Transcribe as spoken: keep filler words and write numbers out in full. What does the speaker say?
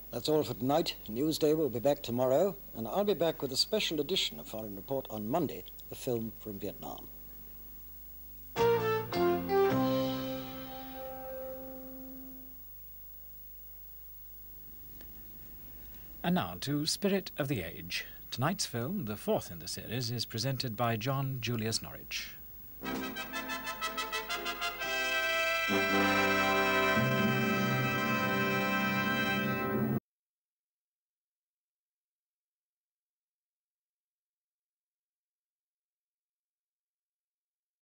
That's all for tonight. Newsday will be back tomorrow, and I'll be back with a special edition of Foreign Report on Monday, a film from Vietnam. And now to Spirit of the Age. Tonight's film, the fourth in the series, is presented by John Julius Norwich.